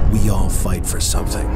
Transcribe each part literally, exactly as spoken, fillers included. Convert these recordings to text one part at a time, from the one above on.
We all fight for something.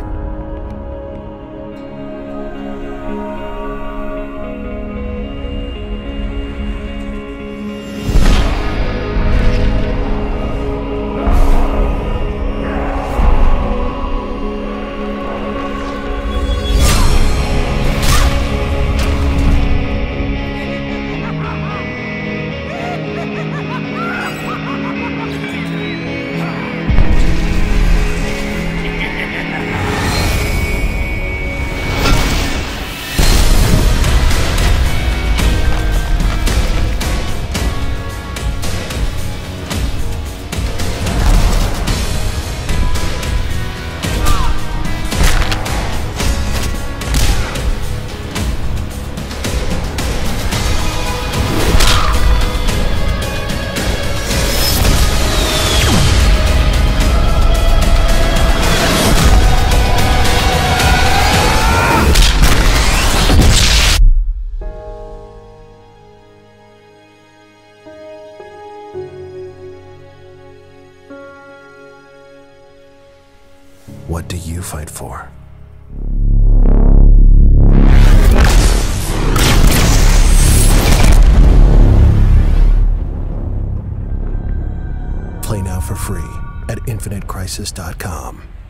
What do you fight for? Play now for free at infinite crisis dot com.